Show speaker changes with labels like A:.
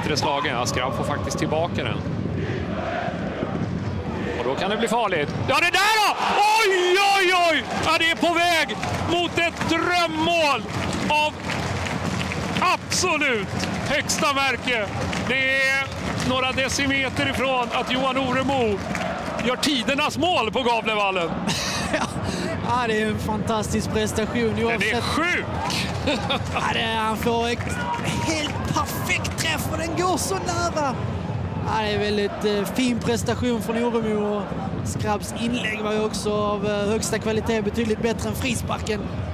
A: bättre slagen. Ja, Skrabb får faktiskt tillbaka den. Och då kan det bli farligt. Ja, det där då! Oj, oj, oj! Ja, det är på väg mot ett drömmål av absolut högsta märke. Det är några decimeter ifrån att Johan Oremo gör tidernas mål på Gavlevallen.
B: Ja, det är en fantastisk prestation.
A: Den är sjuk!
B: Han får ett helt perfekt träff och den går så nära. Ja, det är väldigt fin prestation från Oremo. Skrabbs inlägg var ju också av högsta kvalitet, betydligt bättre än frisparken.